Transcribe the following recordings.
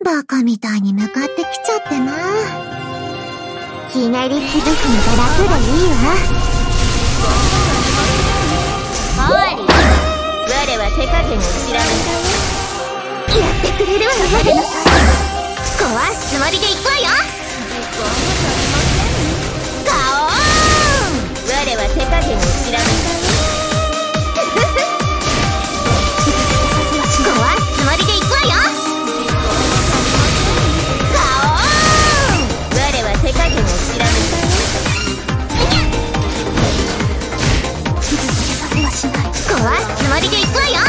バカみたいに向かってきちゃってな。ひねり潰すのが楽でいいわ。 マーリー、我は手加減を知らぬ。 やってくれるわよ。壊すつもりでいくわよ。ガオーン。 我は手加減を知らぬ。 壊すつもりでいくわよ。ガオーン。 我は手加減を知らぬ。 傷つけさせはしない。壊すつもりでいくわよ。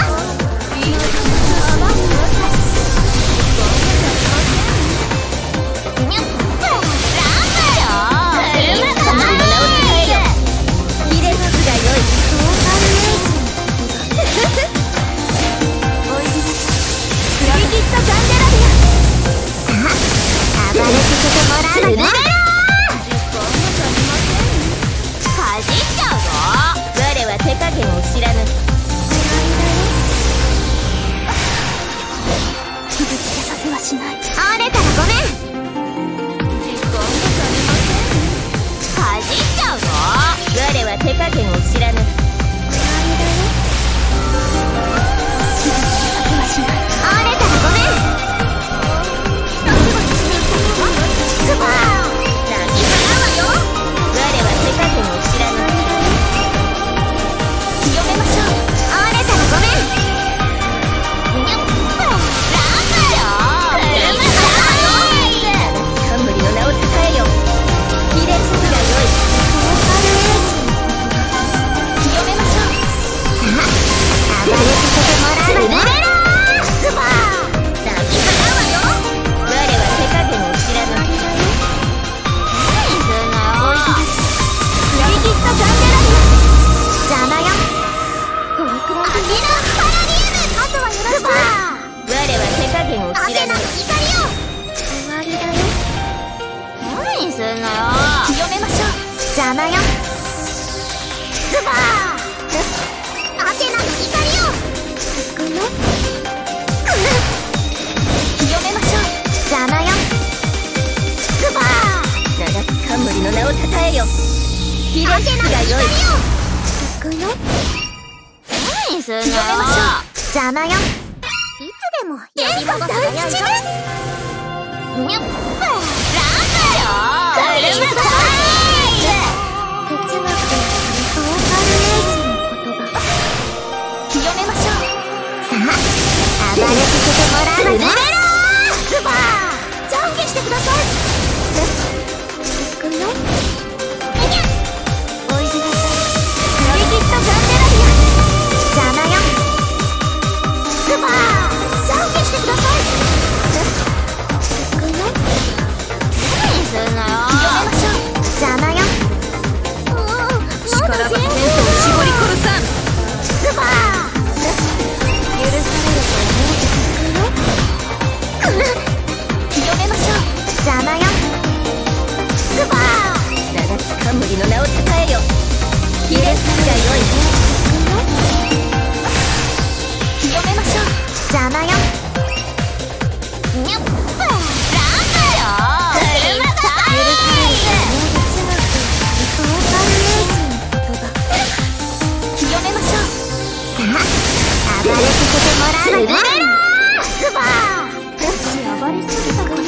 邪魔よ。いつでもやりまごすがよいぞ。にゃっランプよ。車だ哲学でソーカルエイジの言葉清めましょう。さあ暴れさせてもらうわよ。ズバー懺悔してください。行くよ。おいでなさい。フリギット・ガンデラリア。邪魔よ。ズバー懺悔してください。行くよ。 何すんのよ。 清めましょう。邪魔よ。 力がテントを絞り殺さん。 ズバー許されると思う。清めましょう。邪魔よ。ズバー七つ冠の名をたたえよ。卑劣がよい。 清めましょう。邪魔よ。にゃっランプよ。車だ許されると思う。ソーカルエイジの言葉清めましょう。さあ暴れさせてもらうわよ。ズバー暴れすぎたかな。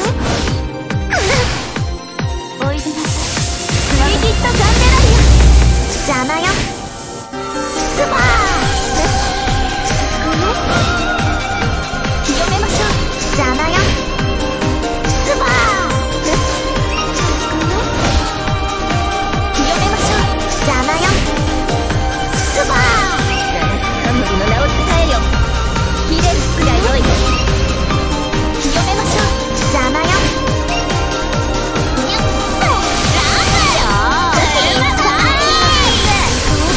おいでなさい。フリギット・ガンデラリア。邪魔よ。ズバー行くよ。清めましょう。邪魔よ。ズバー行くよ。清めましょう。邪魔よ。ズバー七つ冠の名をたたえよ。卑劣がよい。 清めましょう。邪魔よ。にゃっランプよ。車だソーカルエイジの言葉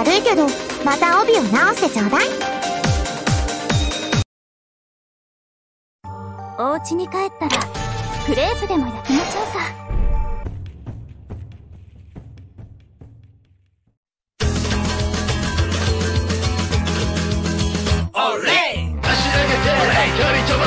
悪いけど、また帯を直してちょうだい。お家に帰ったらクレープでも焼きましょうか。 オレイ走らげて距離飛ば